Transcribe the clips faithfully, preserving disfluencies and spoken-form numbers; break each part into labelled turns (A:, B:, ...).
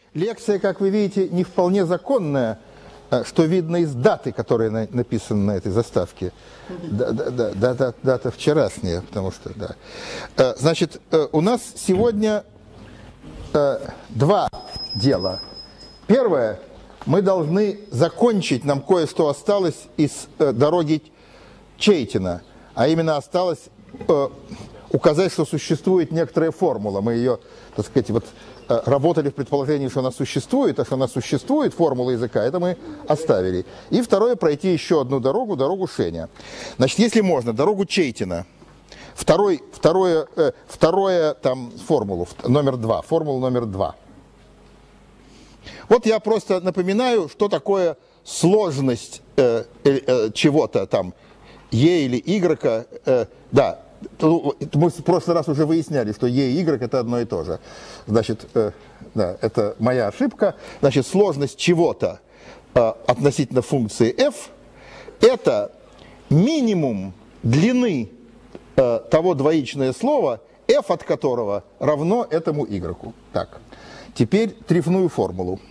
A: лекция, как вы видите, не вполне законная, что видно из даты, которая на, написана на этой заставке. Да, да, да, дата, дата вчерашняя, потому что, да. Значит, у нас сегодня два дела. Первое, мы должны закончить, нам кое-что осталось из дороги Чейтина, а именно осталось указать, что существует некоторая формула. Мы ее, так сказать, вот работали в предположении, что она существует, а что она существует, формула языка, это мы оставили. И второе, пройти еще одну дорогу, дорогу Шеня. Значит, если можно, дорогу Чейтина. Второй, второе, э, второе там формулу, номер два, формулу номер два. Вот я просто напоминаю, что такое сложность э, э, чего-то там, Е или Y, э, да. Мы в прошлый раз уже выясняли, что Е и Y это одно и то же. Значит, э, да, это моя ошибка. Значит, сложность чего-то э, относительно функции f это минимум длины э, того двоичное слова, f от которого равно этому y. Так, теперь трефную формулу.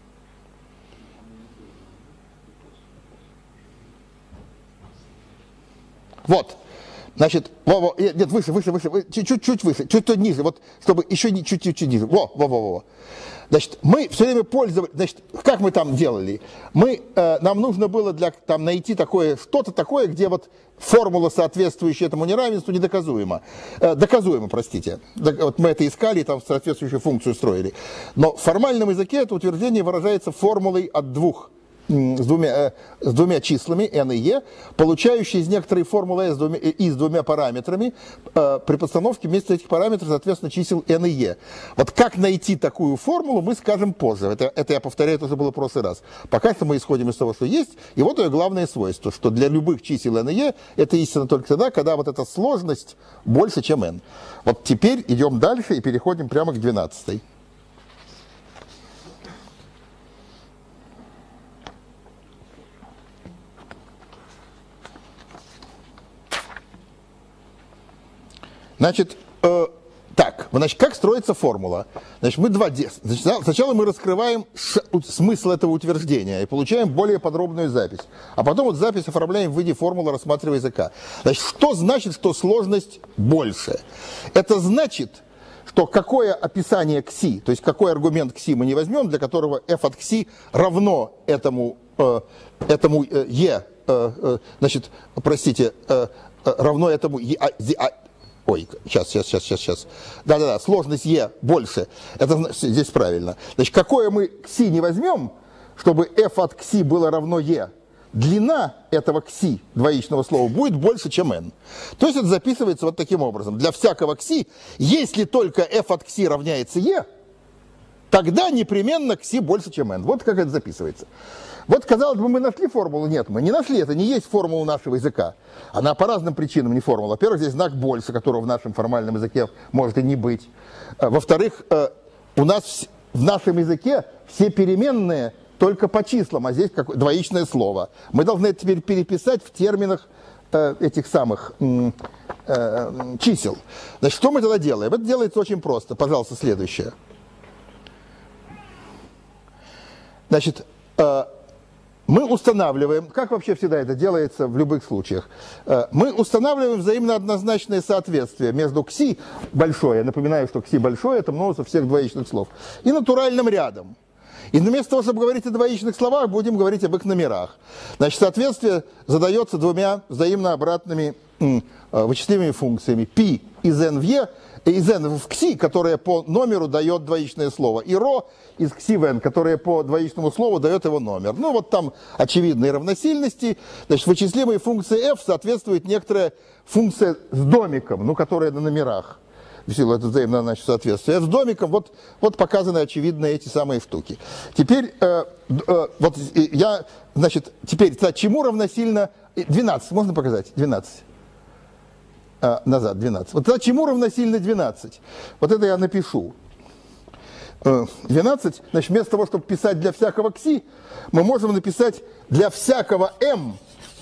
A: Вот. Значит, во, во, нет, выше, выше, выше, чуть-чуть выше, чуть-чуть ниже, вот, чтобы еще чуть-чуть ниже. Во, во, во, во. Значит, мы все время пользовались, значит, как мы там делали? Мы, э, нам нужно было для, там, найти такое, что-то такое, где вот формула, соответствующая этому неравенству, недоказуема. Э, доказуема, простите. Вот мы это искали и там соответствующую функцию строили. Но в формальном языке это утверждение выражается формулой от двух. С двумя, э, с двумя числами n и e, получающие из некоторой формулы s двумя, и с двумя параметрами, э, при подстановке вместо этих параметров, соответственно, чисел n и e. Вот как найти такую формулу, мы скажем позже. Это, это я повторяю, это уже было в прошлый раз. Пока что мы исходим из того, что есть, и вот ее главное свойство, что для любых чисел n и e это истина только тогда, когда вот эта сложность больше, чем n. Вот теперь идем дальше и переходим прямо к двенадцатой. Значит, э, так, значит, как строится формула? Значит, мы два, значит, сначала мы раскрываем ш, смысл этого утверждения и получаем более подробную запись. А потом вот запись оформляем в виде формулы рассматривая языка. Значит, что значит, что сложность больше? Это значит, что какое описание кси, то есть какой аргумент кси мы не возьмем, для которого f от кси равно этому, э, этому э, e, э, э, значит, простите, э, э, равно этому e, а, а, Ой, сейчас, сейчас, сейчас, сейчас, сейчас. Да-да-да, сложность Е больше. Это здесь правильно. Значит, какое мы кси не возьмем, чтобы f от кси было равно Е, длина этого кси, двоичного слова, будет больше, чем n. То есть это записывается вот таким образом. Для всякого кси, если только f от кси равняется Е, тогда непременно кси больше, чем n. Вот как это записывается. Вот, казалось бы, мы нашли формулу. Нет, мы не нашли. Это не есть формула нашего языка. Она по разным причинам не формула. Во-первых, здесь знак больше, которого в нашем формальном языке может и не быть. Во-вторых, у нас в нашем языке все переменные только по числам, а здесь как двоичное слово. Мы должны это теперь переписать в терминах этих самых чисел. Значит, что мы тогда делаем? Это делается очень просто. Пожалуйста, следующее. Значит, мы устанавливаем, как вообще всегда это делается в любых случаях, мы устанавливаем взаимно однозначное соответствие между кси большое, я напоминаю, что кси большое, это множество всех двоичных слов, и натуральным рядом. И вместо того, чтобы говорить о двоичных словах, будем говорить об их номерах. Значит, соответствие задается двумя взаимно обратными м, вычислимыми функциями. Π из n в e, из n в кси, которая по номеру дает двоичное слово, и ρ из кси в n, которая по двоичному слову дает его номер. Ну вот там очевидные равносильности. Значит, вычислимой функции f соответствует некоторая функция с домиком, ну, которая на номерах. В силу этого взаимного значит, соответствия. С домиком вот, вот показаны очевидные эти самые штуки. Теперь, э, э, вот я, значит, теперь, чему равносильно двенадцать? Можно показать? двенадцать. А, назад, двенадцать. Вот тогда чему равносильно двенадцать? Вот это я напишу. двенадцать, значит, вместо того, чтобы писать для всякого кси, мы можем написать для всякого m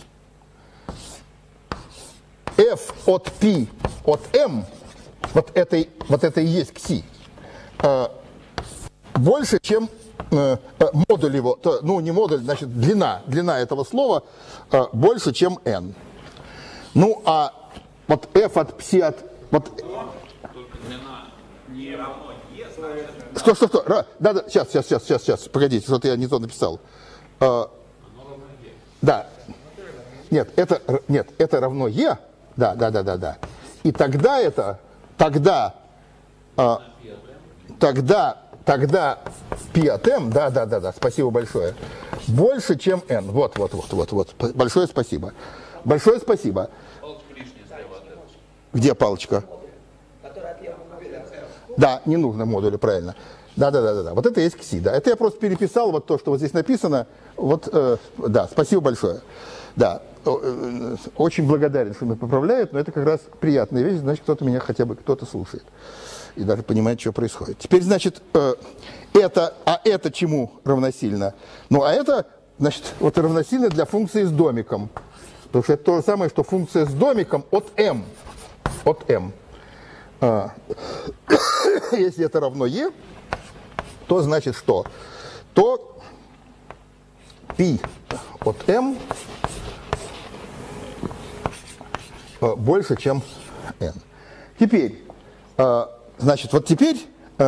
A: f от π от m, вот это, вот это и есть кси, больше, чем э, модуль его, то, ну не модуль, значит длина, длина этого слова э, больше, чем n. Ну а вот f от psi от... Вот,
B: только длина не равно e, значит...
A: Что, что, что? Ра, да, да, сейчас, сейчас, сейчас, сейчас, сейчас, погодите, что-то я не то написал. Э, да. Нет, это, нет, это равно e, да, да, да, да, да. И тогда это, тогда, э, тогда, тогда π от m, да, да, да, да, спасибо большое, больше, чем n. Вот, вот, вот, вот, вот. Большое спасибо. Большое спасибо. Где палочка? Да, не нужно модуля, правильно. Да, да, да, да, да. Вот это есть кси, да. Это я просто переписал вот то, что вот здесь написано. Вот, э, да, спасибо большое. Да, очень благодарен, что меня поправляют, но это как раз приятная вещь, значит, кто-то меня хотя бы, кто-то слушает и даже понимает, что происходит. Теперь, значит, э, это, а это чему равносильно? Ну, а это, значит, вот равносильно для функции с домиком. Потому что это то же самое, что функция с домиком от m. От m. А, если это равно e, то значит что? То π от m больше, чем n. Теперь, значит, вот теперь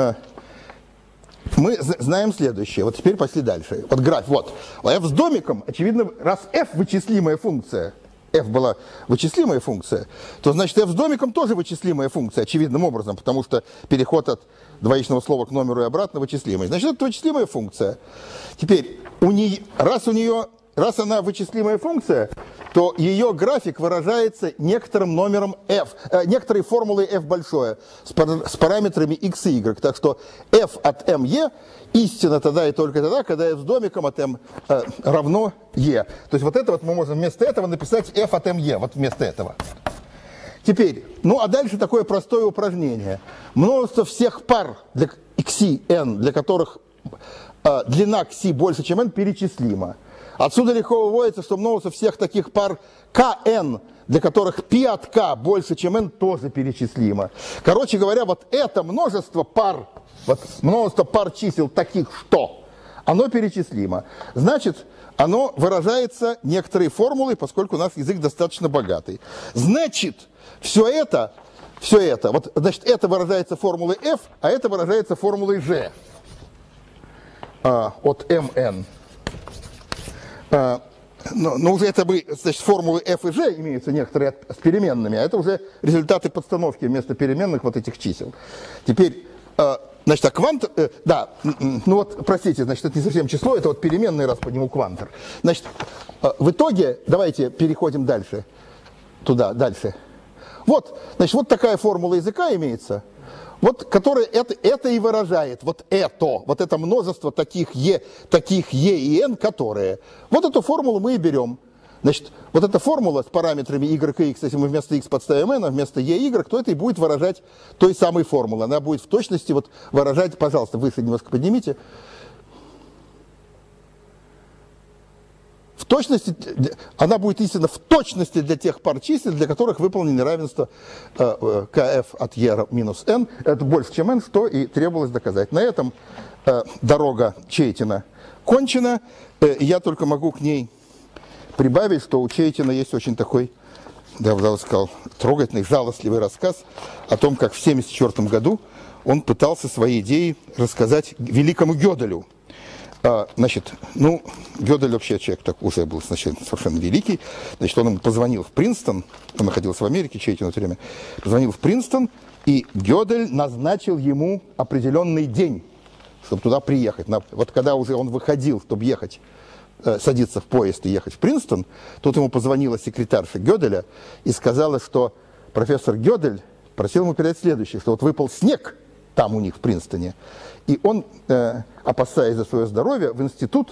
A: мы знаем следующее. Вот теперь пошли дальше. Вот график, вот. f с домиком, очевидно, раз f вычислимая функция, f была вычислимая функция, то значит f с домиком тоже вычислимая функция, очевидным образом, потому что переход от двоичного слова к номеру и обратно вычислимый. Значит, это вычислимая функция. Теперь, у нее, раз у нее, раз она вычислимая функция, то ее график выражается некоторым номером f, э, некоторой формулой f большое с, пар, с параметрами x и y. Так что f от me истина тогда и только тогда, когда f с домиком от m э, равно e. То есть вот это вот мы можем вместо этого написать f от me, вот вместо этого. Теперь, ну а дальше такое простое упражнение. Множество всех пар для xi, n, для которых э, длина xi больше, чем n, перечислимо. Отсюда легко выводится, что множество всех таких пар kn, для которых π от k больше, чем n, тоже перечислимо. Короче говоря, вот это множество пар, вот множество пар чисел таких что, оно перечислимо. Значит, оно выражается некоторой формулой, поскольку у нас язык достаточно богатый. Значит, все это, все это, вот, значит, это выражается формулой f, а это выражается формулой g а, от mn. А, но, но уже это бы, значит, формулы f и g имеются некоторые с переменными, а это уже результаты подстановки вместо переменных вот этих чисел. Теперь, а, значит, а квант, э, да, ну вот, простите, значит, это не совсем число, это вот переменный, раз по нему квантор. Значит, а, в итоге, давайте переходим дальше, туда, дальше. Вот, значит, вот такая формула языка имеется, вот, которая это, это и выражает, вот это, вот это множество таких е, таких е и n, которые. Вот эту формулу мы и берем. Значит, вот эта формула с параметрами y и x, если мы вместо x подставим n, а вместо e, y, то это и будет выражать той самой формулы. Она будет в точности вот выражать, пожалуйста, выше немножко поднимите. В точности, она будет истина в точности для тех пар чисел, для которых выполнено равенство э, kf от e минус n. Это больше, чем n, что и требовалось доказать. На этом э, дорога Чейтина кончена. Э, я только могу к ней прибавить, что у Чейтина есть очень такой, да, я бы сказал, трогательный, жалостливый рассказ о том, как в семьдесят четвёртом году он пытался свои идеи рассказать великому Гёделю. А, значит, ну, Гёдель вообще человек так уже был значит, совершенно великий. Значит, он ему позвонил в Принстон, он находился в Америке, Чейтин в это время, позвонил в Принстон, и Гёдель назначил ему определенный день, чтобы туда приехать. Вот когда уже он выходил, чтобы ехать, э, садиться в поезд и ехать в Принстон, тут ему позвонила секретарша Гёделя и сказала, что профессор Гёдель просил ему передать следующее, что вот выпал снег там у них в Принстоне, и он, э, опасаясь за свое здоровье, в институт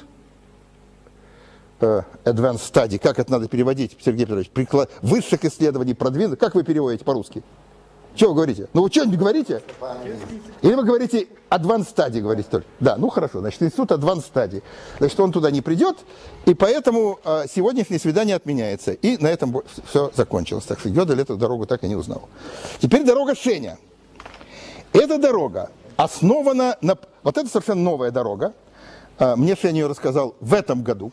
A: э, Advanced Study, как это надо переводить, Сергей Петрович, приклад... высших исследований продвинутых, как вы переводите по-русски? Что вы говорите? Ну вы что-нибудь говорите? Или вы говорите Advanced Study, говорите только? Да, ну хорошо, значит, институт Advanced Study. Значит, он туда не придет, и поэтому э, сегодняшнее свидание отменяется. И на этом все закончилось. Так что Гёдель эту дорогу так и не узнал. Теперь дорога Шеня. Эта дорога основана на... вот это совершенно новая дорога. Мне я о нее рассказал в этом году.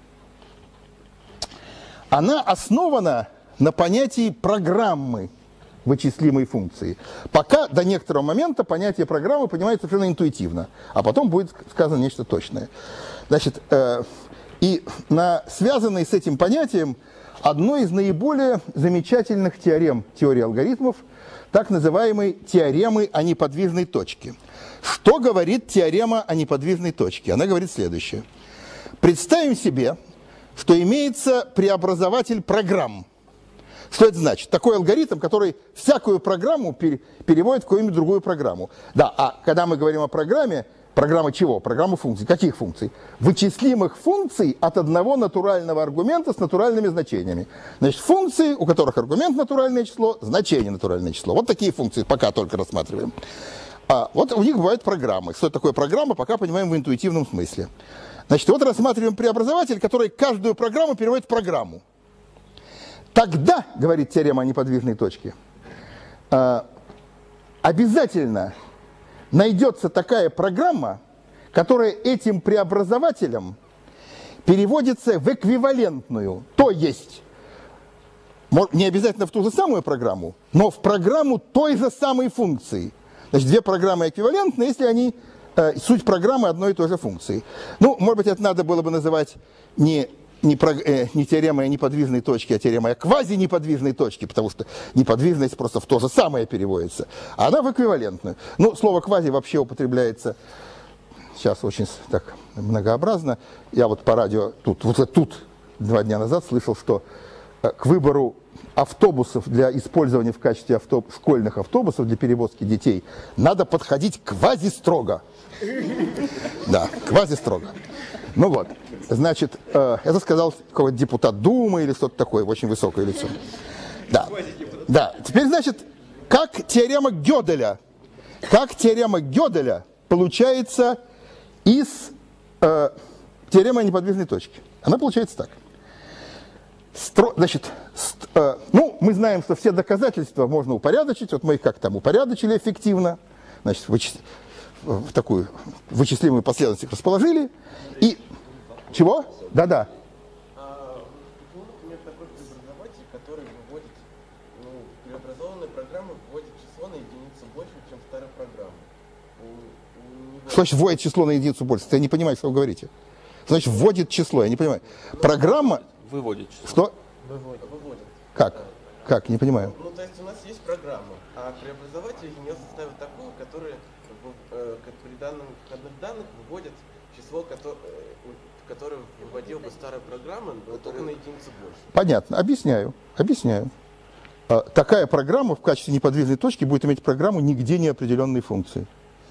A: Она основана на понятии программы вычислимой функции. Пока до некоторого момента понятие программы понимается совершенно интуитивно, а потом будет сказано нечто точное. Значит, э, и на связанной с этим понятием одной из наиболее замечательных теорем теории алгоритмов, так называемой теоремы о неподвижной точке. Что говорит теорема о неподвижной точке? Она говорит следующее. Представим себе, что имеется преобразователь программ. Что это значит? Такой алгоритм, который всякую программу переводит в какую-нибудь другую программу. Да, а когда мы говорим о программе, программа чего? Программа функций. Каких функций? Вычислимых функций от одного натурального аргумента с натуральными значениями. Значит, функции, у которых аргумент натуральное число, значение натуральное число. Вот такие функции пока только рассматриваем. А вот у них бывают программы. Что такое программа, пока понимаем в интуитивном смысле. Значит, вот рассматриваем преобразователь, который каждую программу переводит в программу. Тогда, говорит теорема о неподвижной точке, обязательно найдется такая программа, которая этим преобразователем переводится в эквивалентную. То есть, не обязательно в ту же самую программу, но в программу той же самой функции. Значит, две программы эквивалентны, если они э, суть программы одной и той же функции. Ну, может быть, это надо было бы называть не, не, про, э, не теоремой о неподвижной точке, а теоремой о квазинеподвижной точке, потому что неподвижность просто в то же самое переводится. А она в эквивалентную. Ну, слово квази вообще употребляется сейчас очень так многообразно. Я вот по радио тут, вот тут два дня назад слышал, что э, к выбору автобусов для использования в качестве автоб... школьных автобусов для перевозки детей надо подходить квази-строго. Да, квази-строго. Ну вот, значит, э, это сказал какой-то депутат Думы или что-то такое, очень высокое лицо. Да, да. Теперь, значит, как теорема Гёделя, как теорема Гёделя получается из э, теоремы о неподвижной точке. Она получается так. Стро... Значит, ст... э, ну, мы знаем, что все доказательства можно упорядочить. Вот мы их как там упорядочили эффективно. Значит, вычис... в такую вычислимую последовательность их расположили. И чего? Да-да.
C: А, ну, например, такой преобразователь, который выводит, ну, преобразованная программа вводит число на единицу больше, чем старая программа. У, у него...
A: Что значит вводит число на единицу больше? Я не понимаю, что вы говорите. Значит, вводит число, я не понимаю. Программа...
B: Выводит число.
A: Что?
C: выводит. выводит.
A: Как? Как? Не понимаю.
C: Ну, то есть у нас есть программа, а преобразователь из нее составит такую, которая э, как при данных входных данных выводит число, которое, которое выводила бы старая программа, но только на единицу больше.
A: Понятно. Объясняю. Объясняю. А, такая программа в качестве неподвижной точки будет иметь программу нигде не определенной функции.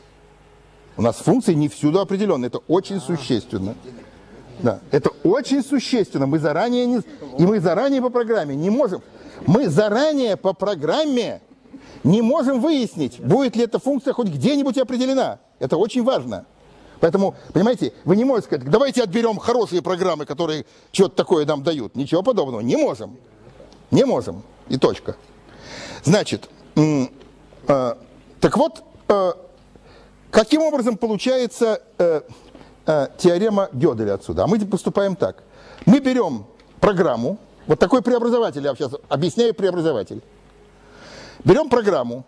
A: У нас функции не всюду определенные. Это очень существенно. Да, это очень существенно. Мы заранее не, и мы заранее по программе не можем. Мы заранее по программе не можем выяснить, будет ли эта функция хоть где-нибудь определена. Это очень важно. Поэтому, понимаете, вы не можете сказать, давайте отберем хорошие программы, которые что-то такое нам дают. Ничего подобного. Не можем. Не можем. И точка. Значит, э, э, так вот, э, каким образом получается э, э, теорема Гёделя отсюда? А мы поступаем так. Мы берем программу, вот такой преобразователь, я сейчас объясняю преобразователь. Берем программу,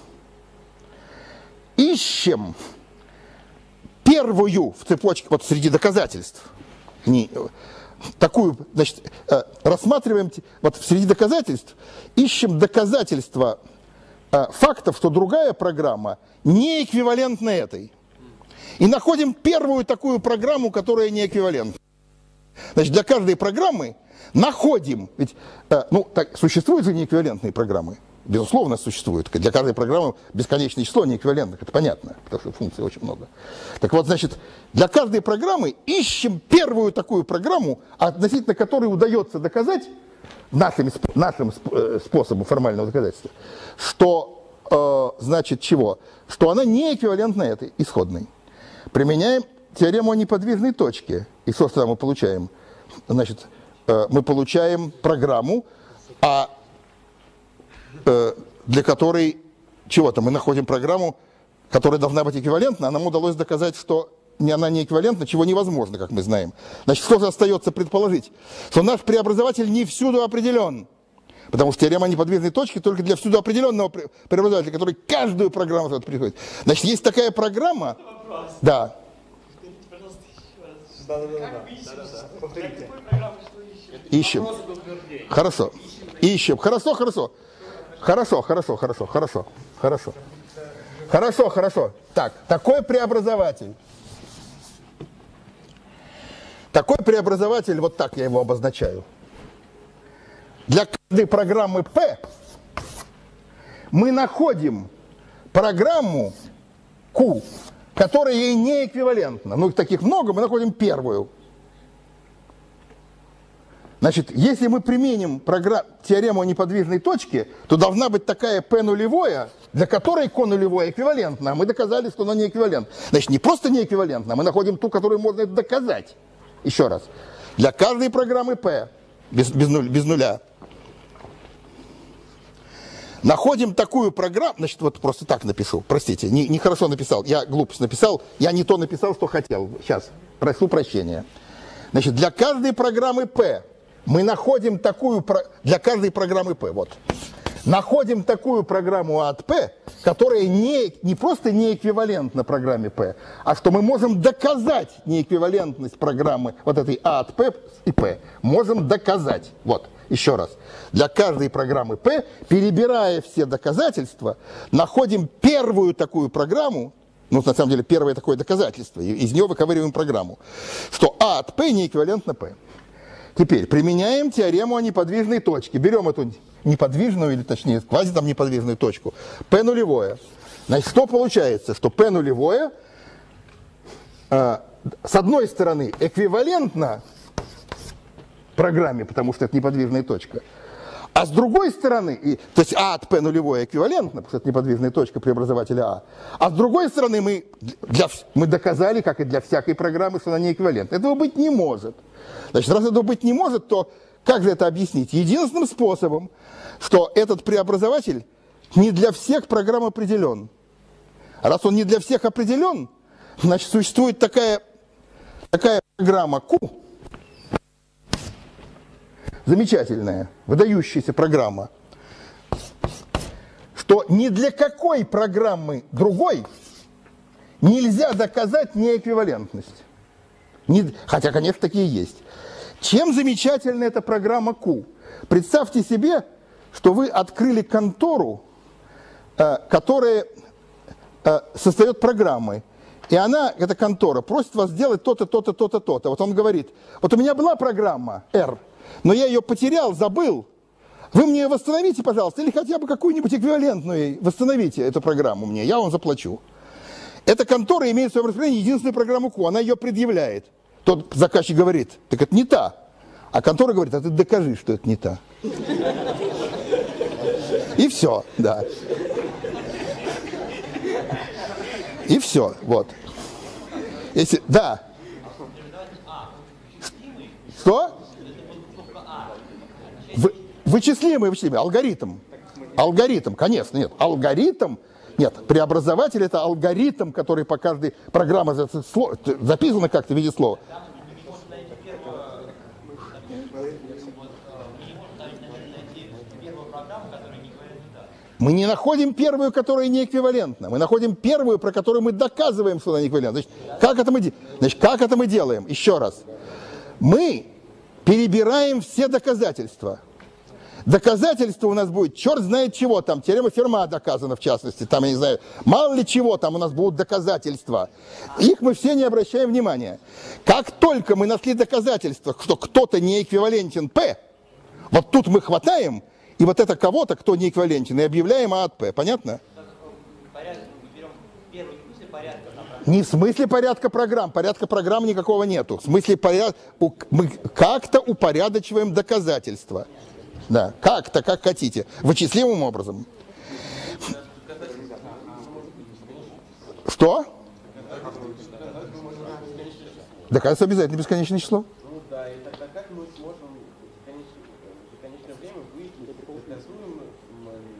A: ищем первую в цепочке, вот среди доказательств, не, такую, значит, э, рассматриваем, вот среди доказательств, ищем доказательства э, фактов, что другая программа не эквивалентна этой. И находим первую такую программу, которая не эквивалентна. Значит, для каждой программы находим, ведь, э, ну, так, существуют же неэквивалентные программы. Безусловно, существует. Для каждой программы бесконечное число неэквивалентных. Это понятно, потому что функций очень много. Так вот, значит, для каждой программы ищем первую такую программу, относительно которой удается доказать нашим, нашим способом формального доказательства, что, э, значит, чего? Что она не эквивалентна этой исходной. Применяем теорему о неподвижной точке. И что тогда мы получаем? Значит, э, мы получаем программу, а для которой чего-то мы находим программу, которая должна быть эквивалентна, нам удалось доказать, что она не эквивалентна, чего невозможно, как мы знаем. Значит, что же остается предположить? Что наш преобразователь не всюду определен. Потому что теорема неподвижной точки только для всюду определенного преобразователя, который каждую программу приходит. Значит, есть такая программа...
D: Вопрос.
A: Да.
D: Скажите, пожалуйста, еще раз.
C: Да, да, да,
D: Как
C: да.
D: вы ищете?
C: Да, да, да.
D: Для
C: Повторите.
D: какой программы что ищете?
A: Ищем. Хорошо. Ищем. Хорошо, хорошо. Хорошо, хорошо, хорошо, хорошо. Хорошо. Хорошо, хорошо. Так, такой преобразователь. Такой преобразователь, вот так я его обозначаю. Для каждой программы P мы находим программу Q, которая ей не эквивалентна. Ну, их таких много, мы находим первую. Значит, если мы применим программ... теорему о неподвижной точке, то должна быть такая P нулевая, для которой Q нулевое эквивалентна. А мы доказали, что она не эквивалентна. Значит, не просто не эквивалентна, а мы находим ту, которую можно это доказать. Еще раз. Для каждой программы P, без, без, нуля, без нуля, находим такую программу, значит, вот просто так напишу, простите, не, не хорошо написал, я глупость написал, я не то написал, что хотел. Сейчас, прошу прощения. Значит, для каждой программы P мы находим такую, для каждой программы P, вот, находим такую программу А от P, которая не, не просто не эквивалентна программе P, а что мы можем доказать неэквивалентность программы вот этой А от P и P. Можем доказать. Вот, еще раз. Для каждой программы P, перебирая все доказательства, находим первую такую программу, ну, на самом деле, первое такое доказательство, из нее выковыриваем программу, что А от P не эквивалентна P. Теперь применяем теорему о неподвижной точке. Берем эту неподвижную, или точнее, квази там неподвижную точку, P нулевое. Значит, что получается? Что P нулевое, э, с одной стороны, эквивалентно программе, потому что это неподвижная точка, а с другой стороны, и, то есть А от P нулевое эквивалентно, потому что это неподвижная точка преобразователя А, а с другой стороны мы, для, мы доказали, как и для всякой программы, что она не эквивалентна. Этого быть не может. Значит, раз этого быть не может, то как же это объяснить? Единственным способом, что этот преобразователь не для всех программ определен. А раз он не для всех определен, значит, существует такая, такая программа Q, замечательная, выдающаяся программа, что ни для какой программы другой нельзя доказать неэквивалентность. Не, хотя, конечно, такие есть. Чем замечательна эта программа Q? Представьте себе, что вы открыли контору, э, которая э, создает программы. И она, эта контора, просит вас сделать то-то, то-то, то-то, то-то. Вот он говорит, вот у меня была программа R, но я ее потерял, забыл. Вы мне ее восстановите, пожалуйста, или хотя бы какую-нибудь эквивалентную восстановите эту программу мне, я вам заплачу. Эта контора имеет в своем распоряжении единственную программу Q, она ее предъявляет. Тот заказчик говорит, так это не та. А контора говорит, а ты докажи, что это не та. И все, да. И все, вот. Если, да. Что? Вы, вычислимый, вычислимый, алгоритм. Алгоритм, конечно, нет. Алгоритм, нет, преобразователь это алгоритм, который по каждой программе записано как-то в виде слова. Мы не находим первую, которая не эквивалентна. Мы находим первую, про которую мы доказываем, что она не эквивалентна. Значит, как это мы, значит, как это мы делаем? Еще раз. Мы перебираем все доказательства. Доказательство у нас будет, черт знает чего, там теорема Ферма доказана в частности, там, я не знаю, мало ли чего там у нас будут доказательства. Их мы все не обращаем внимания. Как только мы нашли доказательства, что кто-то не эквивалентен P, вот тут мы хватаем, и вот это кого-то, кто не эквивалентен, и объявляем А от P. Понятно? Не в смысле порядка программ. Порядка программ никакого нету. В смысле поряд... мы как-то упорядочиваем доказательства. Да, как-то, как хотите. Вычислимым образом. Что? Доказывается обязательно бесконечное число.
C: Ну да, и тогда как мы сможем в конечное время выяснить, доказуемо ли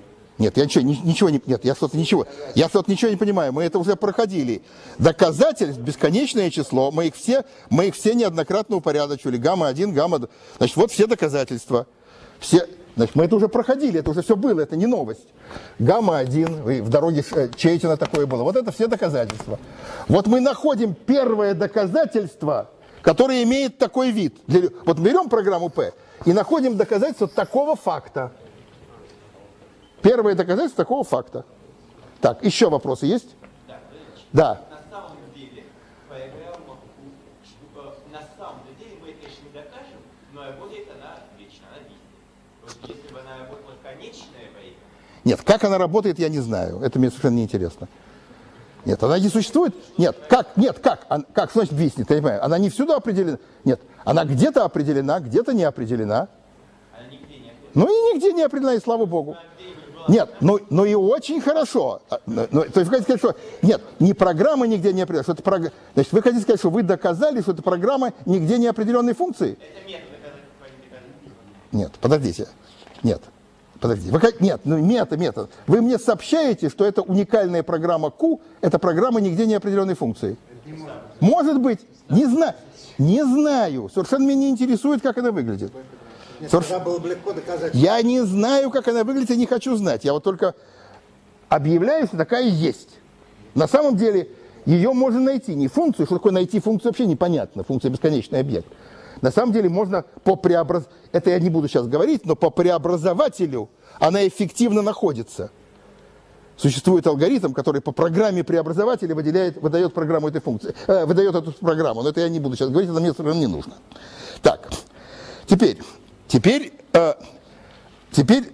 A: Нет, я ничего, ни- ничего не, нет, я что-то ничего, я что-то ничего не понимаю. Мы это уже проходили. Доказательств бесконечное число. Мы их все, мы их все неоднократно упорядочивали. Гамма один, гамма два. Значит, вот все доказательства. Все, значит, мы это уже проходили, это уже все было, это не новость. Гамма один, вы в дороге э, Чейтина такое было. Вот это все доказательства. Вот мы находим первое доказательство, которое имеет такой вид. Для- вот берем программу P и находим доказательство такого факта. Первое доказательство такого факта. Так, еще вопросы есть? Да.
E: На самом деле, программа, э, на самом деле мы это, конечно, не докажем, но работает она вечно, она везде. Вот если бы она работала конечное время,
A: Нет, как она работает, я не знаю. Это мне совершенно неинтересно. Нет, она не существует. Нет, как? Нет, как? Она, как значит виснет? Я не понимаю. Она не всюду определена. Нет, она где-то определена, где-то не определена.
E: она нигде не определена.
A: Ну и нигде не определена, и слава богу. Нет, ну, ну и очень хорошо. А, ну, ну, то есть вы хотите сказать, что нет, не программа нигде не определена, что это прог... Значит, вы хотите сказать, что вы доказали, что это программа нигде не определенной функции?
E: Это метод доказательства.
A: Нет, подождите. Нет. Подождите. Вы, хот- нет, ну мета, метод. Вы мне сообщаете, что это уникальная программа Q, это программа нигде не определенной функции. Может быть. Не знаю. Не знаю. Совершенно меня не интересует, как она выглядит.
F: Нет,
A: Соверш-
F: тогда было бы легко доказать.
A: Я не знаю, как она выглядит, и не хочу знать. Я вот только объявляю, что такая есть. На самом деле ее можно найти. Не функцию. Что такое найти функцию, вообще непонятно. Функция бесконечный объект. На самом деле можно по преобраз... Это я не буду сейчас говорить, но по преобразователю она эффективно находится. Существует алгоритм, который по программе преобразователя выделяет, выдает программу этой функции. Э, выдает эту программу. Но это я не буду сейчас говорить, это мне совершенно не нужно. Так, теперь... Теперь, э, теперь,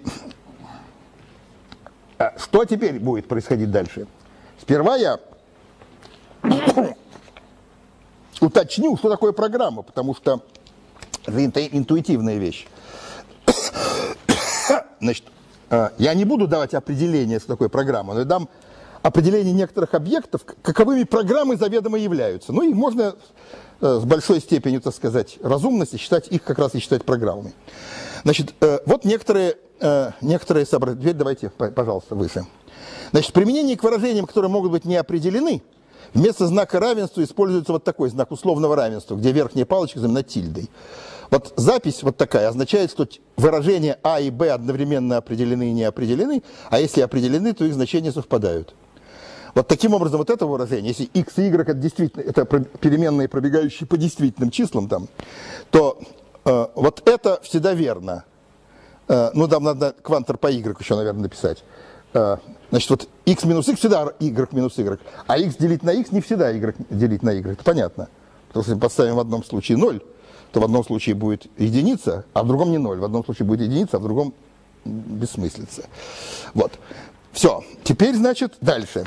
A: э, что теперь будет происходить дальше? Сперва я уточню, что такое программа, потому что это инту- интуитивная вещь. Значит, э, я не буду давать определение, что такое программа, но я дам определение некоторых объектов, каковыми программы заведомо являются. Ну и можно э, с большой степенью, так сказать, разумности считать их как раз и считать программами. Значит, э, вот некоторые, э, некоторые соображения. Теперь давайте, пожалуйста, выше. Значит, применение к выражениям, которые могут быть не определены, вместо знака равенства используется вот такой знак условного равенства, где верхняя палочка заменена тильдой. Вот запись вот такая означает, что выражения А и Б одновременно определены и не определены, а если определены, то их значения совпадают. Вот таким образом вот это выражение, если x и y это действительно это переменные, пробегающие по действительным числам, там, то э, вот это всегда верно. Э, ну, там надо квантор по y еще, наверное, написать. Э, значит, вот x минус x всегда y минус y, а x делить на x не всегда y делить на y. Это понятно. Потому что если мы подставим в одном случае ноль, то в одном случае будет единица, а в другом не ноль. В одном случае будет единица, а в другом бессмыслица. Вот. Все. Теперь, значит, дальше.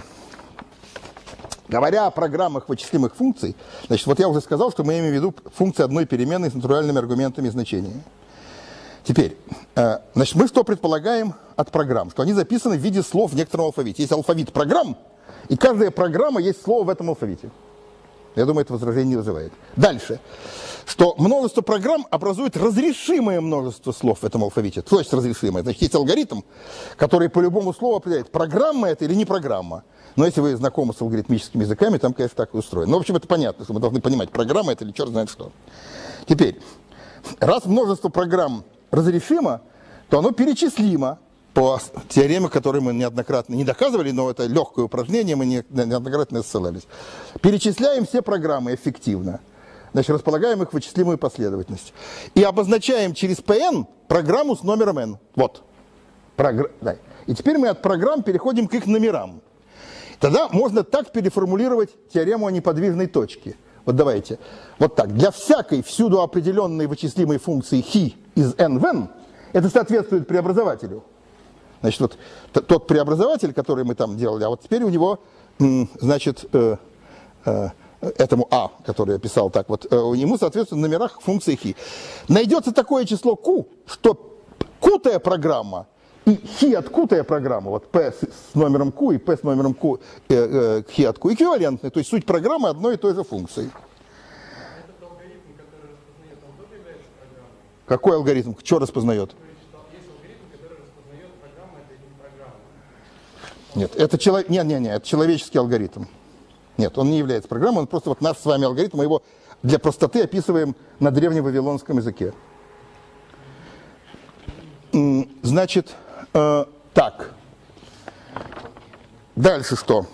A: Говоря о программах вычислимых функций, значит, вот я уже сказал, что мы имеем в виду функции одной переменной с натуральными аргументами и значениями. Теперь, э, значит, мы что предполагаем от программ? Что они записаны в виде слов в некотором алфавите. Есть алфавит программ, и каждая программа есть слово в этом алфавите. Я думаю, это возражение не вызывает. Дальше. Что множество программ образует разрешимое множество слов в этом алфавите. Что значит разрешимое? Значит, есть алгоритм, который по любому слову определяет, программа это или не программа. Но если вы знакомы с алгоритмическими языками, там, конечно, так и устроено. Но, в общем, это понятно, что мы должны понимать, программа это или черт знает что. Теперь, раз множество программ разрешимо, то оно перечислимо по теореме, которую мы неоднократно не доказывали, но это легкое упражнение, мы неоднократно ссылались. Перечисляем все программы эффективно. Значит, располагаем их в вычислимую последовательность. И обозначаем через Pn программу с номером n. Вот. Прогр... Да. И теперь мы от программ переходим к их номерам. Тогда можно так переформулировать теорему о неподвижной точке. Вот давайте. Вот так. Для всякой всюду определенной вычислимой функции хи из n в n, это соответствует преобразователю. Значит, вот тот преобразователь, который мы там делали, а вот теперь у него, значит, э, э, этому а, который я писал так, вот, э, ему соответствует в номерах функции хи. Найдется такое число q, что q-тая программа и хи от q-тая программа, вот p с номером q и p с номером q, э, э, хи от q, эквивалентны. То есть суть программы одной и той же функции.
D: Этот алгоритм, который распознает, он тоже является программой?
A: Какой алгоритм? Что распознает?
D: То есть, что есть алгоритм, который распознает программу, это или не программа.
A: Нет, это, чело... нет, нет, нет, это человеческий алгоритм. Нет, он не является программой, он просто вот наш с вами алгоритм, мы его для простоты описываем на древневавилонском языке. Значит, э, так. Дальше что?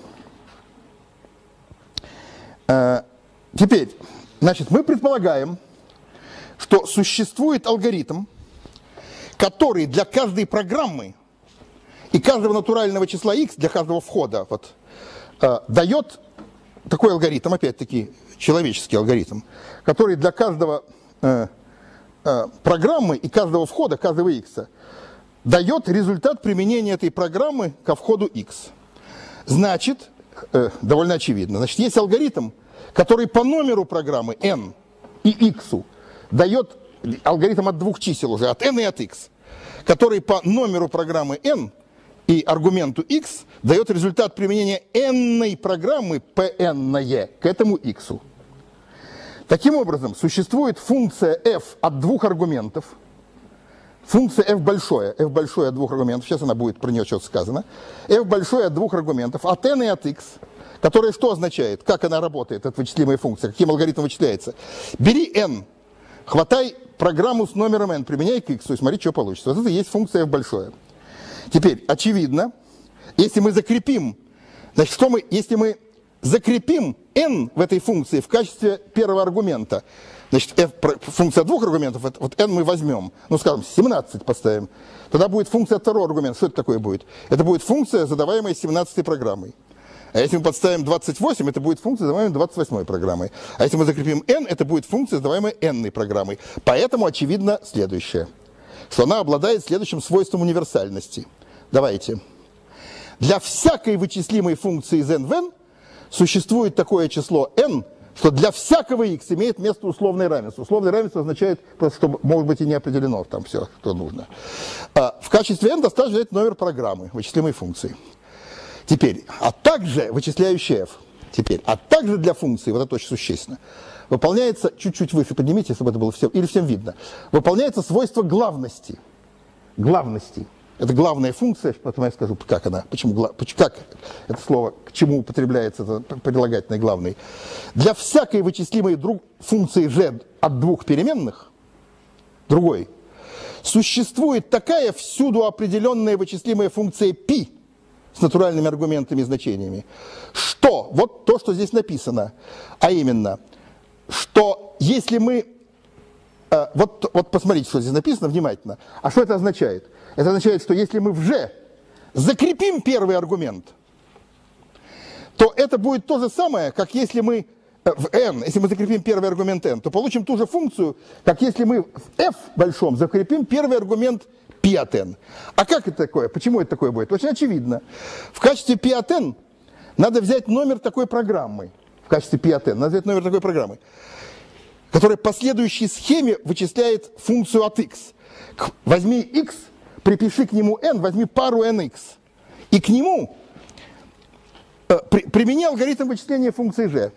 A: Э, теперь, значит, мы предполагаем, что существует алгоритм, который для каждой программы и каждого натурального числа x, для каждого входа, вот, э, дает такой алгоритм, опять-таки, человеческий алгоритм, который для каждого э, э, программы и каждого входа, каждого x, дает результат применения этой программы ко входу x. Значит, э, довольно очевидно, значит, есть алгоритм, который по номеру программы n и x дает, алгоритм от двух чисел уже, от n и от x, который по номеру программы n и аргументу x дает результат применения n-ной программы pn к этому x. Таким образом, существует функция f от двух аргументов, функция f большое, f большое от двух аргументов, сейчас она будет, про нее что-то сказано, f большое от двух аргументов, от n и от x, которая что означает, как она работает, эта вычислимая функция, каким алгоритмом вычисляется. Бери n, хватай программу с номером n, применяй к x, и смотри, что получится. Вот это и есть функция f большое. Теперь, очевидно, если мы закрепим, значит, что мы, если мы закрепим n в этой функции в качестве первого аргумента, значит, f, функция двух аргументов, вот n мы возьмем, ну, скажем, семнадцать поставим, тогда будет функция второго аргумента. Что это такое будет? Это будет функция, задаваемая семнадцатой программой. А если мы подставим двадцать восемь, это будет функция, задаваемая двадцать восьмой программой. А если мы закрепим n, это будет функция, задаваемая n-ной программой. Поэтому очевидно следующее, что она обладает следующим свойством универсальности. Давайте. Для всякой вычислимой функции из n в n существует такое число n, что для всякого x имеет место условное равенство. Условное равенство означает, просто, что может быть и не определено там все, что нужно. А в качестве n достаточно взять номер программы вычислимой функции. Теперь, а также вычисляющий f. Теперь, а также для функции, вот это очень существенно, выполняется, чуть-чуть выше поднимите, чтобы это было всем, или всем видно, выполняется свойство главности. Главности. Это главная функция, потом я скажу, как она, почему, как это слово, к чему употребляется, это прилагательное главный. Для всякой вычислимой друг, функции g от двух переменных, другой, существует такая всюду определенная вычислимая функция π с натуральными аргументами и значениями, что, вот то, что здесь написано, а именно, что если мы, э, вот, вот посмотрите, что здесь написано внимательно, а что это означает? Это означает, что если мы в g закрепим первый аргумент, то это будет то же самое, как если мы в n, если мы закрепим первый аргумент n, то получим ту же функцию, как если мы в f большом закрепим первый аргумент π от n. А как это такое? Почему это такое будет? Очень очевидно. В качестве π от n надо взять номер такой программы. В качестве π от n надо взять номер такой программы, которая по следующей схеме вычисляет функцию от x. Возьми x, припиши к нему n, возьми пару nx. И к нему э, при, примени алгоритм вычисления функции g.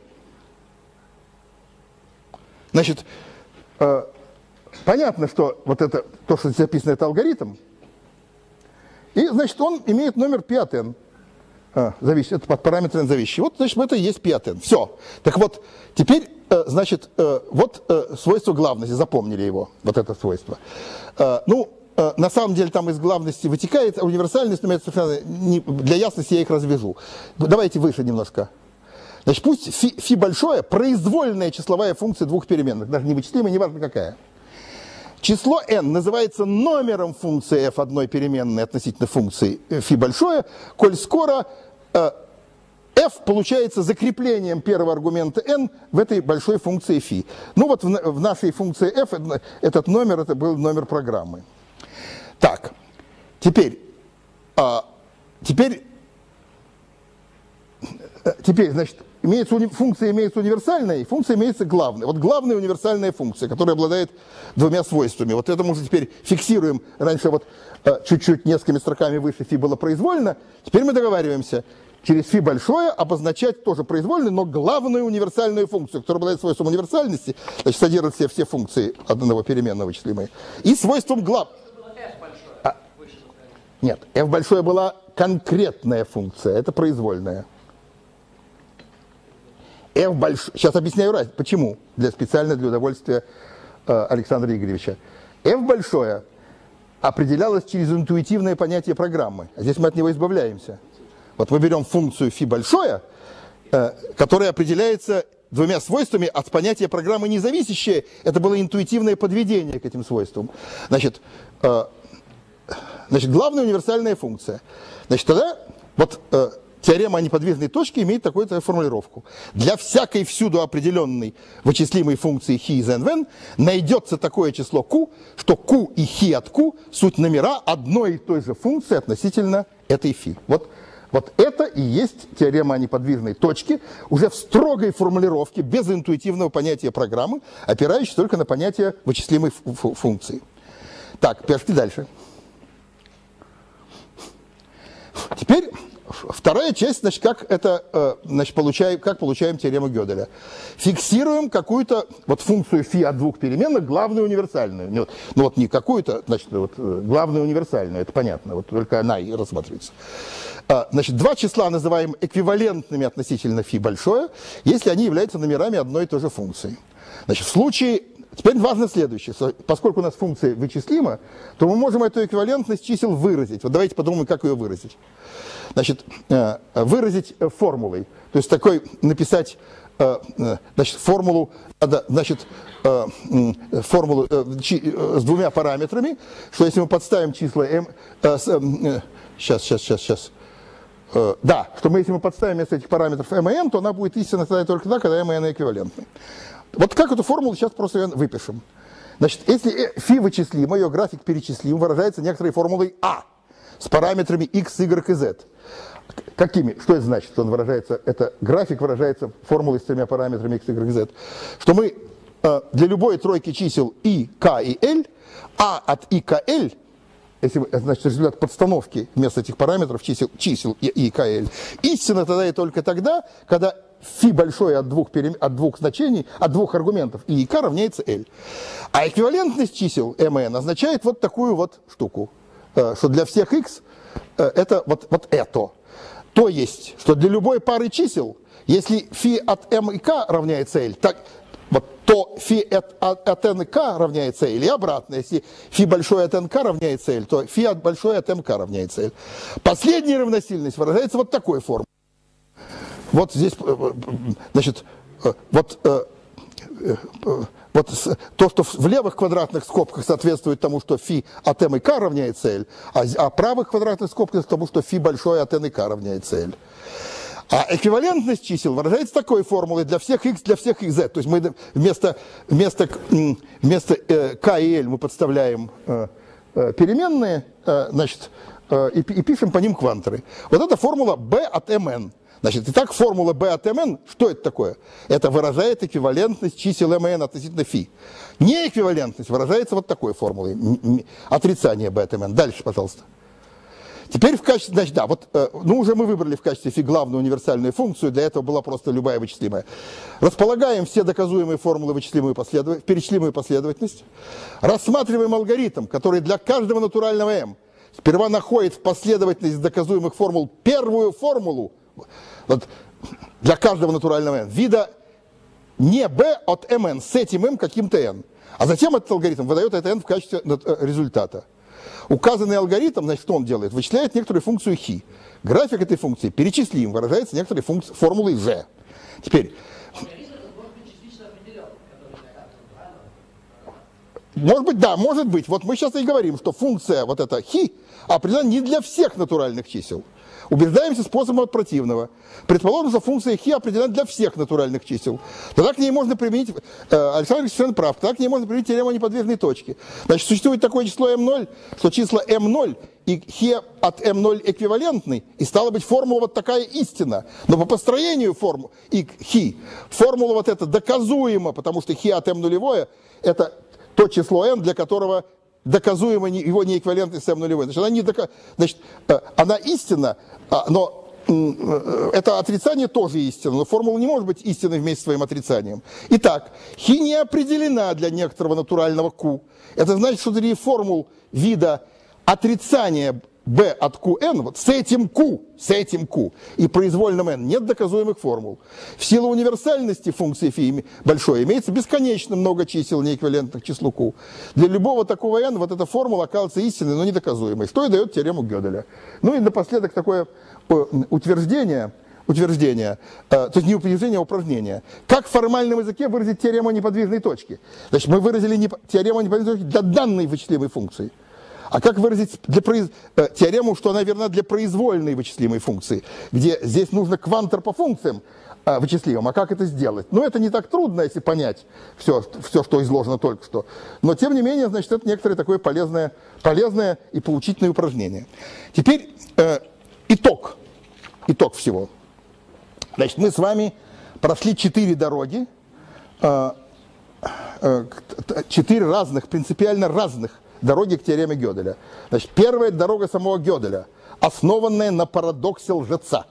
A: Значит, э, понятно, что вот это, то, что здесь записано, это алгоритм. И, значит, он имеет номер π от n. А, зависит, это под параметр n зависящий. Вот, значит, это и есть π от n. Все. Так вот, теперь, э, значит, э, вот э, свойство главности, запомнили его, вот это свойство. Э, ну, э, на самом деле там из главности вытекает, а универсальность, но это совершенно не, для ясности я их развяжу. Давайте выше немножко. Значит, пусть φ, φ большое, произвольная числовая функция двух переменных, даже не вычислимая, неважно какая. Число n называется номером функции f одной переменной относительно функции φ большое, коль скоро э, f получается закреплением первого аргумента n в этой большой функции φ. Ну вот в, в нашей функции f этот номер, это был номер программы. Так, теперь, э, теперь, э, теперь, значит, имеется, функция имеется универсальная, и функция имеется главная. Вот главная универсальная функция, которая обладает двумя свойствами. Вот это мы уже теперь фиксируем. Раньше вот э, чуть-чуть несколькими строками выше φ было произвольно. Теперь мы договариваемся через φ большое обозначать тоже произвольную, но главную универсальную функцию, которая обладает свойством универсальности, значит, содержит все, все функции одного переменного вычислимые, и свойством глав... А, нет, f большое была конкретная функция, это произвольная. F больш... Сейчас объясняю раз, почему, для, специально для удовольствия э, Александра Игоревича. F большое определялось через интуитивное понятие программы, а здесь мы от него избавляемся. Вот мы берем функцию φ большое, э, которая определяется двумя свойствами от понятия программы независящее. Это было интуитивное подведение к этим свойствам. Значит, э, значит главная универсальная функция. Значит, тогда вот э, теорема о неподвижной точке имеет такую-то формулировку. Для всякой всюду определенной вычислимой функции χ из n в n найдется такое число q, что q и χ от q суть номера одной и той же функции относительно этой φ. Вот, вот это и есть теорема о неподвижной точке, уже в строгой формулировке, без интуитивного понятия программы, опирающейся только на понятие вычислимой функции. Так, пошли дальше. Теперь вторая часть, значит, как это, значит, получаем, как получаем теорему Гёделя. Фиксируем какую-то вот функцию φ от двух переменных, главную универсальную. Ну, ну вот не какую-то, значит, вот главную универсальную, это понятно, вот только она и рассматривается. Значит, два числа называем эквивалентными относительно φ большое, если они являются номерами одной и той же функции. Значит, в случае... Теперь важно следующее. Поскольку у нас функция вычислима, то мы можем эту эквивалентность чисел выразить. Вот давайте подумаем, как ее выразить. Значит, выразить формулой. То есть такой написать, значит, формулу, значит, формулу с двумя параметрами, что если мы подставим числа m, сейчас, сейчас, сейчас, сейчас. Да, что мы, если мы подставим вместо этих параметров m и n, то она будет истинно тогда только тогда, когда m и n эквивалентны. Вот как эту формулу сейчас просто ее выпишем. Значит, если φ вычислима, ее график перечислим, выражается некоторой формулой а с параметрами x, y и z. Какими? Что это значит, что он выражается? Это график выражается формулой с тремя параметрами x, y и z. Что мы э, для любой тройки чисел i, k и l, а от i, k, l, если, значит, результат подстановки вместо этих параметров чисел, чисел i, k и l, истинно тогда и только тогда, когда φ большое от двух, перем... от двух значений, от двух аргументов и и k равняется l. А эквивалентность чисел m и n означает вот такую вот штуку, что для всех x это вот, вот это. То есть, что для любой пары чисел, если φ от m и k равняется l, так, вот, то φ от, от, от n и k равняется l, и обратно. Если φ большое от nk равняется l, то φ от большое от mk равняется l. Последняя равносильность выражается вот такой формой. Вот здесь, значит, вот, вот то, что в левых квадратных скобках соответствует тому, что φ от m и k равняется l, а в правых квадратных скобках тому, что φ большое от n и k равняется l. А эквивалентность чисел выражается такой формулой для всех x, для всех z. То есть мы вместо, вместо, вместо k и l мы подставляем переменные, значит, и, и пишем по ним кванторы. Вот это формула b от mn. Значит, итак, формула b от mn, что это такое? Это выражает эквивалентность чисел m и n относительно φ. Неэквивалентность выражается вот такой формулой. Отрицание b от mn. Дальше, пожалуйста. Теперь в качестве, значит, да, вот, ну уже мы выбрали в качестве φ главную универсальную функцию, для этого была просто любая вычислимая. Располагаем все доказуемые формулы вычислимую последов... перечислимую последовательность. Рассматриваем алгоритм, который для каждого натурального m сперва находит в последовательность доказуемых формул первую формулу, вот, для каждого натурального n вида не b от mn с этим m каким-то n. А затем этот алгоритм выдает это n в качестве результата. Указанный алгоритм, значит, что он делает? Вычисляет некоторую функцию χ. График этой функции перечислим, выражается некоторой функцией, формулой g. Теперь, может быть, да, может быть. Вот мы сейчас и говорим, что функция вот эта χ определена не для всех натуральных чисел. Убеждаемся способом от противного. Предположим, что функция χ определена для всех натуральных чисел. Тогда к ней можно применить, э, Александр совершенно прав, тогда к ней можно применить теорему о неподвижной точке. Значит, существует такое число эм ноль, что числа эм ноль и χ от эм ноль эквивалентны, и стала быть формула вот такая истина. Но по построению форму и χ, формула вот эта доказуема, потому что χ от эм нулевое это то число n, для которого доказуема его неэквивалентность с m нулевой. Значит, она, не дока... Значит, она истинна, но это отрицание тоже истинно, но формула не может быть истинной вместе с своим отрицанием. Итак, χ не определена для некоторого натурального q. Это значит, что среди формул вида отрицания b от qn, вот с этим q, с этим q и произвольным n нет доказуемых формул. В силу универсальности функции φ большой имеется бесконечно много чисел, неэквивалентных числу q. Для любого такого n вот эта формула оказывается истинной, но недоказуемой, что и дает теорему Гёделя. Ну и напоследок такое утверждение, утверждение, э, то есть не утверждение, а упражнение. Как в формальном языке выразить теорему о неподвижной точке? Значит, мы выразили не, теорему о неподвижной точке для данной вычислимой функции. А как выразить для произ... э, теорему, что она верна для произвольной вычислимой функции, где здесь нужно квантор по функциям э, вычислимым. А как это сделать? Ну, это не так трудно, если понять все, все, что изложено только что. Но, тем не менее, значит, это некоторое такое полезное, полезное и поучительное упражнение. Теперь э, итог. Итог всего. Значит, мы с вами прошли четыре дороги, четыре разных, принципиально разных дороги к теореме Гёделя. Значит, первая дорога самого Гёделя, основанная на парадоксе лжеца.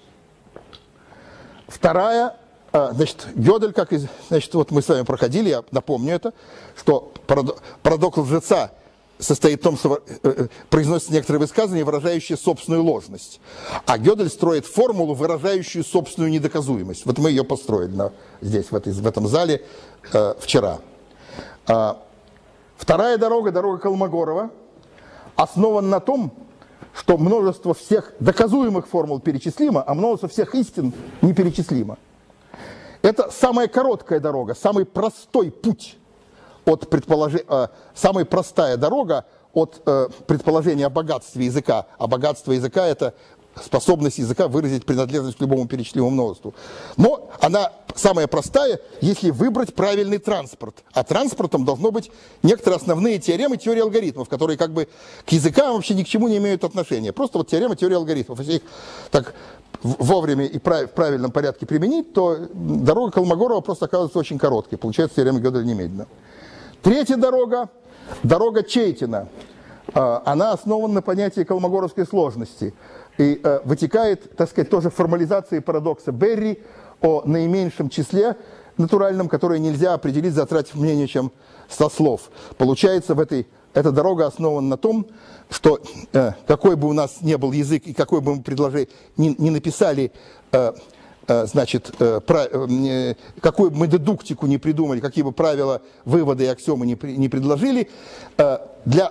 A: Вторая, значит, Гёдель, как из, значит, вот мы с вами проходили, я напомню это, что парадокс лжеца состоит в том, что произносятся некоторые высказывания, выражающие собственную ложность. А Гёдель строит формулу, выражающую собственную недоказуемость. Вот мы ее построили на, здесь, в, этой, в этом зале э, вчера. А, вторая дорога, дорога Колмогорова, основана на том, что множество всех доказуемых формул перечислимо, а множество всех истин неперечислимо. Это самая короткая дорога, самый простой путь. От предположения, э, самая простая дорога от э, предположения о богатстве языка. А богатство языка – это способность языка выразить принадлежность к любому перечислимому множеству. Но она самая простая, если выбрать правильный транспорт. А транспортом должно быть некоторые основные теоремы теории алгоритмов, которые как бы к языкам вообще ни к чему не имеют отношения. Просто вот теорема теории алгоритмов. Если их так вовремя и в правильном порядке применить, то дорога Колмогорова просто оказывается очень короткой. Получается теорема Гёделя немедленно. Третья дорога, дорога Чейтина. Она основана на понятии колмогоровской сложности и вытекает, так сказать, тоже формализации парадокса Берри о наименьшем числе натуральном, которое нельзя определить, затратив менее чем ста слов. Получается, в этой, эта дорога основана на том, что какой бы у нас ни был язык и какой бы мы предложили, не, не написали, значит, какую бы мы дедуктику не придумали, какие бы правила, выводы и аксиомы не, не предложили, для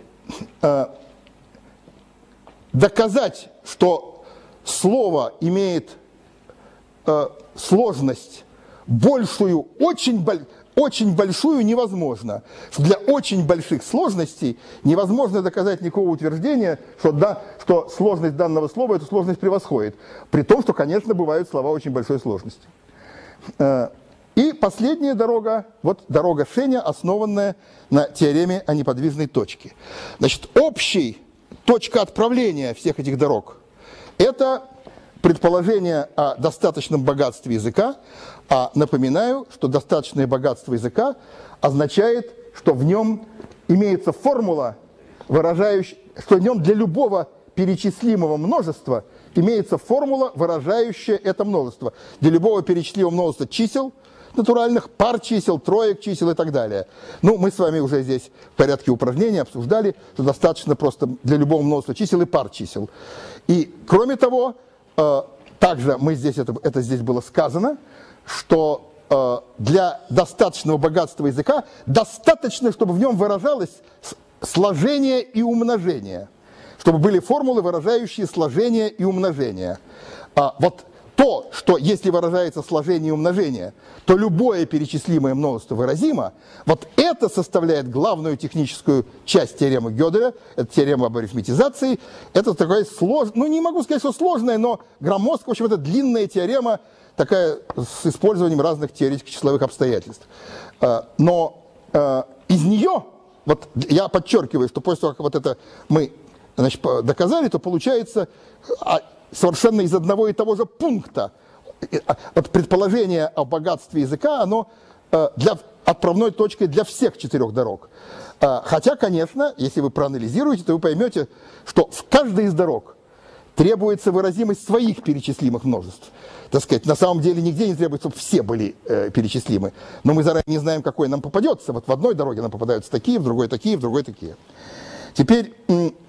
A: доказать, что слово имеет сложность большую, очень, очень большую, невозможно. Для очень больших сложностей невозможно доказать никакого утверждения, что, да, что сложность данного слова эту сложность превосходит. При том, что, конечно, бывают слова очень большой сложности. И последняя дорога, вот дорога Шеня, основанная на теореме о неподвижной точке. Значит, общей точка отправления всех этих дорог – это предположение о достаточном богатстве языка. А напоминаю, что достаточное богатство языка означает, что в нем имеется формула, выражающая, что в нем для любого перечислимого множества имеется формула, выражающая это множество. Для любого перечислимого множества чисел натуральных, пар чисел, троек чисел и так далее. Ну, мы с вами уже здесь в порядке упражнений обсуждали, что достаточно просто для любого множества чисел и пар чисел. И, кроме того, э, также мы здесь, это, это здесь было сказано, что э, для достаточного богатства языка достаточно, чтобы в нем выражалось сложение и умножение. Чтобы были формулы, выражающие сложение и умножение. А, вот то, что если выражается сложение и умножение, то любое перечислимое множество выразимо, вот это составляет главную техническую часть теоремы Гёделя, это теорема об арифметизации. Это такая сложная, ну не могу сказать, что сложная, но громоздкая, в общем, это длинная теорема, такая с использованием разных теоретических числовых обстоятельств. Но из нее, вот я подчеркиваю, что после того, как вот это мы, значит, доказали, то получается совершенно из одного и того же пункта. Вот предположение о богатстве языка, оно для отправной точкой для всех четырех дорог. Хотя, конечно, если вы проанализируете, то вы поймете, что в каждой из дорог требуется выразимость своих перечислимых множеств. Так сказать, на самом деле нигде не требуется, чтобы все были э, перечислимы. Но мы заранее не знаем, какой нам попадется. Вот в одной дороге нам попадаются такие, в другой такие, в другой такие. Теперь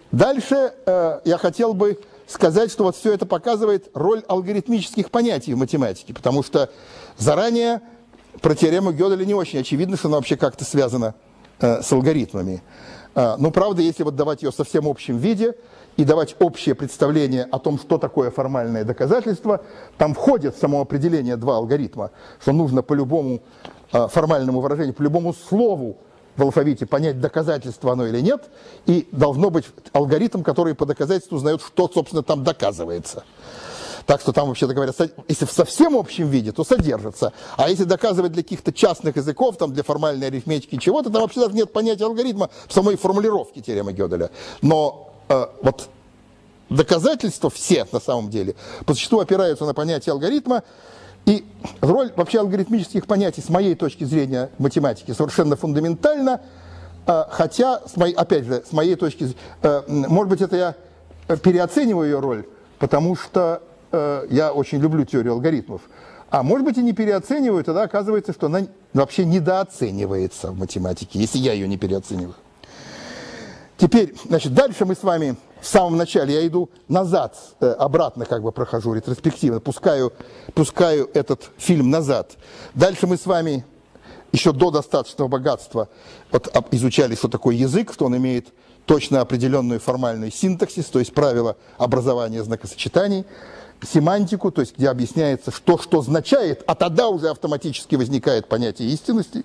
A: Дальше э, я хотел бы сказать, что вот все это показывает роль алгоритмических понятий в математике, потому что заранее про теорему Гёделя не очень очевидно, что она вообще как-то связана э, с алгоритмами. Э, но правда, если вот давать ее в совсем общем виде и давать общее представление о том, что такое формальное доказательство, там входит в само определение два алгоритма, что нужно по любому э, формальному выражению, по любому слову в алфавите понять, доказательство оно или нет, и должно быть алгоритм, который по доказательству узнает, что, собственно, там доказывается. Так что там, вообще-то говоря, если в совсем общем виде, то содержится. А если доказывать для каких-то частных языков, там, для формальной арифметики чего-то, там вообще даже нет понятия алгоритма в самой формулировке теоремы Гёделя. Но э, вот доказательства все, на самом деле, по существу опираются на понятие алгоритма. И роль вообще алгоритмических понятий, с моей точки зрения математики, совершенно фундаментальна, хотя, с моей, опять же, с моей точки зрения, может быть, это я переоцениваю ее роль, потому что я очень люблю теорию алгоритмов, а может быть и не переоцениваю, тогда оказывается, что она вообще недооценивается в математике, если я ее не переоцениваю. Теперь, значит, дальше мы с вами... В самом начале я иду назад, обратно как бы прохожу ретроспективно, пускаю, пускаю этот фильм назад. Дальше мы с вами еще до достаточного богатства вот, изучали, что такое язык, что он имеет точно определенную формальную синтаксис, то есть правила образования знакосочетаний, семантику, то есть где объясняется, что что означает, а тогда уже автоматически возникает понятие истинности.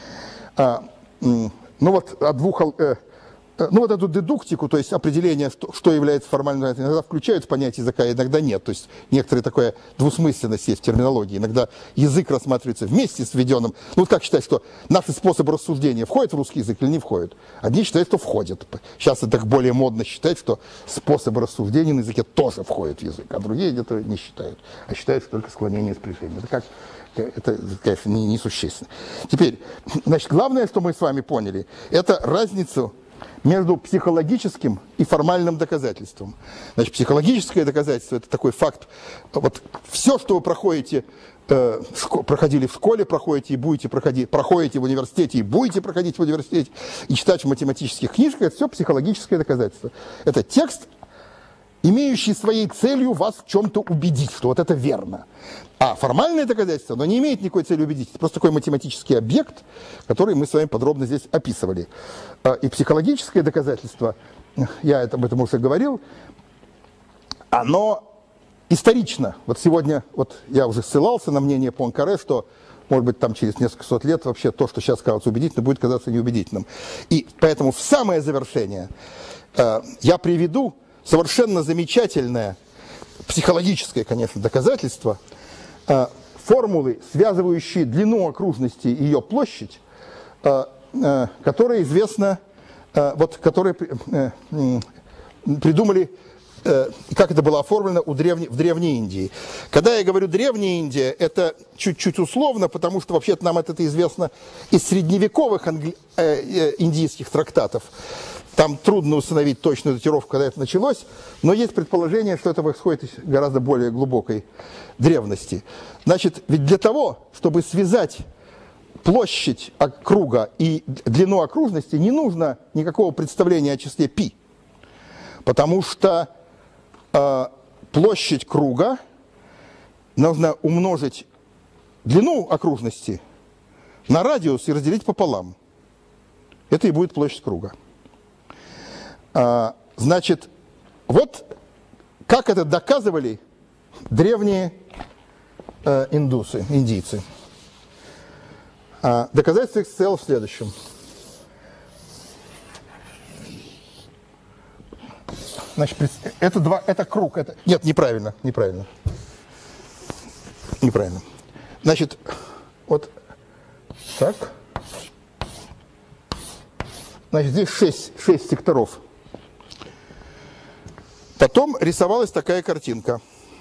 A: А, ну вот от двух... Ну вот эту дедуктику, то есть определение, что, что является формальным, иногда включают в понятие языка, иногда нет. То есть некоторая такая двусмысленность есть в терминологии. Иногда язык рассматривается вместе с введенным. Ну вот как считать, что наши способы рассуждения входят в русский язык или не входят? Одни считают, что входят. Сейчас это так более модно считать, что способы рассуждения на языке тоже входят в язык, а другие где-то не считают, а считают, что только склонение спряжения. Это как... Это, конечно, несущественно. Теперь, значит, главное, что мы с вами поняли, это разницу между психологическим и формальным доказательством. Значит, психологическое доказательство – это такой факт. Вот все, что вы проходите, э, шко, проходили в школе, проходите и будете проходить, проходите в университете и будете проходить в университете, и читать в математических книжках – это все психологическое доказательство. Это текст, имеющий своей целью вас в чем-то убедить, что вот это верно. А формальное доказательство, оно не имеет никакой цели убедить. Это просто такой математический объект, который мы с вами подробно здесь описывали. И психологическое доказательство, я об этом уже говорил, оно исторично. Вот сегодня, вот я уже ссылался на мнение Пуанкаре, что, может быть, там через несколько сот лет вообще то, что сейчас кажется убедительным, будет казаться неубедительным. И поэтому в самое завершение я приведу совершенно замечательное психологическое, конечно, доказательство э, формулы, связывающие длину окружности и ее площадь, э, э, которая известна, э, вот, которые э, э, придумали, э, как это было оформлено у древне, в Древней Индии. Когда я говорю Древняя Индия, это чуть-чуть условно, потому что вообще-то нам это известно из средневековых англи... э, э, индийских трактатов. Там трудно установить точную датировку, когда это началось, но есть предположение, что это происходит из гораздо более глубокой древности. Значит, ведь для того, чтобы связать площадь круга и длину окружности, не нужно никакого представления о числе π, потому что э, площадь круга нужно умножить длину окружности на радиус и разделить пополам. Это и будет площадь круга. А, значит, вот как это доказывали древние э, индусы, индийцы. А, доказательство их состояло в следующем. Значит, это, два, это круг. Это... Нет, неправильно, неправильно. Неправильно. Значит, вот так. Значит, здесь шесть, шесть секторов. Потом рисовалась такая картинка.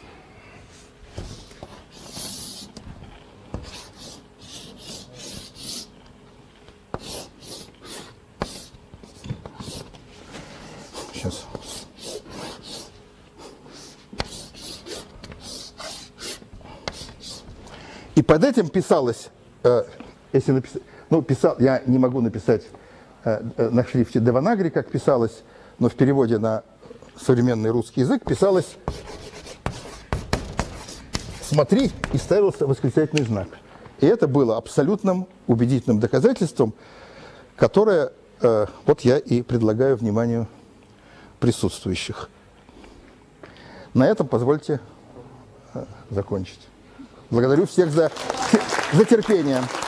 A: Сейчас. И под этим писалось, э, если написать, ну, писал, я не могу написать э, э, на шрифте Деванагри, как писалось, но в переводе на современный русский язык писалось «смотри» и ставился восклицательный знак. И это было абсолютным убедительным доказательством, которое э, вот я и предлагаю вниманию присутствующих. На этом позвольте э, закончить. Благодарю всех за, за терпение.